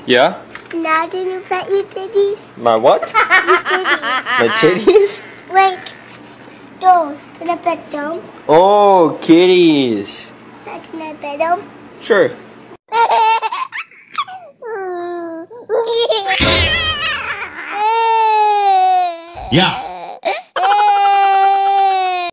Yeah? Now can you pet your titties? My what? Your titties. My titties? Like those. Can I pet them? Oh, kitties. Can I pet them? Sure. Yeah.